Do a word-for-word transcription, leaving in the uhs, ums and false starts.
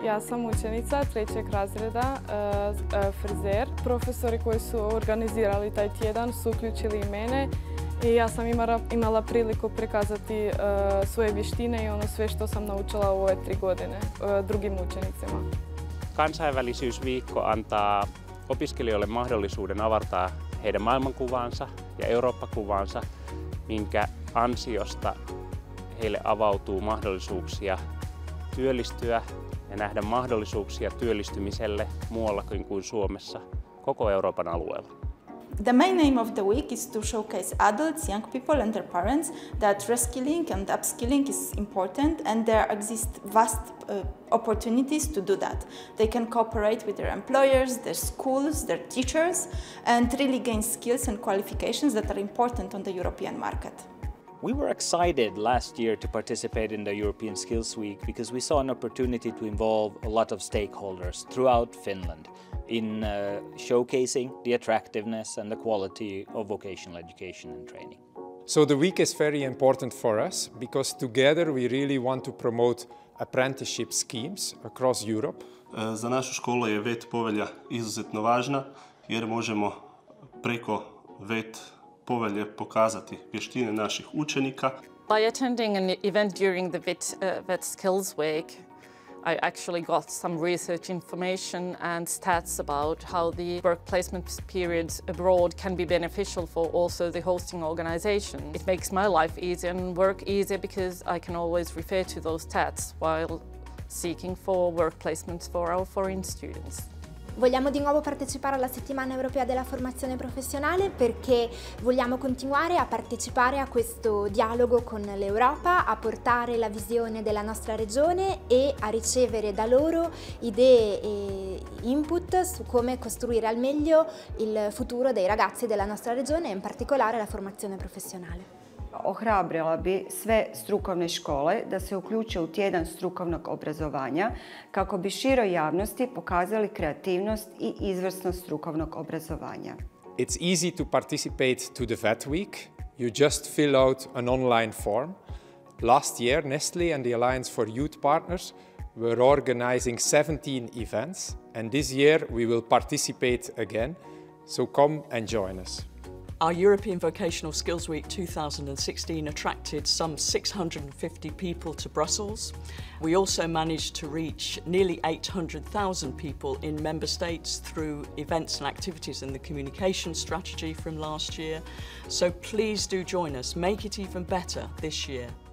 Ja sam učenica trećeg razreda, frizer. Profesori koji su organizirali taj tjedan su uključili i mene i ja sam imala, imala priliku prikazati svoje vještine i ono sve što sam naučila u ove tri godine drugim učenicima. Kansainvälisyysviikko antaa opiskelijoille mahdollisuuden avartaa heidän maailmankuvaansa ja Eurooppa-kuvaansa, minkä ansiosta heille avautuu mahdollisuuksia työllistyä ja nähdä mahdollisuuksia työllistymiselle muuallakin kuin Suomessa, koko Euroopan alueella. The main aim of the week is to showcase adults, young people and their parents that reskilling and upskilling is important, and there exist vast uh, opportunities to do that. They can cooperate with their employers, their schools, their teachers, and really gain skills and qualifications that are important on the European market. We were excited last year to participate in the European Skills Week because we saw an opportunity to involve a lot of stakeholders throughout Finland in uh, showcasing the attractiveness and the quality of vocational education and training. So the week is very important for us because together we really want to promote apprenticeship schemes across Europe. Za našu školu je V E T povelja izuzetno važna jer možemo preko V E T povelje pokazati vještine naših učenika. By attending an event during the V E T, uh, V E T Skills Week, I actually got some research information and stats about how the work placement periods abroad can be beneficial for also the hosting organization. It makes my life easier and work easier because I can always refer to those stats while seeking for work placements for our foreign students. Vogliamo di nuovo partecipare alla settimana europea della formazione professionale perché vogliamo continuare a partecipare a questo dialogo con l'Europa, a portare la visione della nostra regione e a ricevere da loro idee e input su come costruire al meglio il futuro dei ragazzi della nostra regione e in particolare la formazione professionale. Ohrabrila bi sve strukovne škole da se uključe u tjedan strukovnog obrazovanja kako bi široj javnosti pokazali kreativnost i izvrsnost strukovnog obrazovanja. It's easy to participate to the V E T Week. You just fill out an online form. Last year, Nestlé and the Alliance for Youth Partners were organizing seventeen events, and this year we will participate again, so come and join us. Our European Vocational Skills Week two thousand sixteen attracted some six hundred fifty people to Brussels. We also managed to reach nearly eight hundred thousand people in member states through events and activities in the communication strategy from last year. So please do join us, make it even better this year.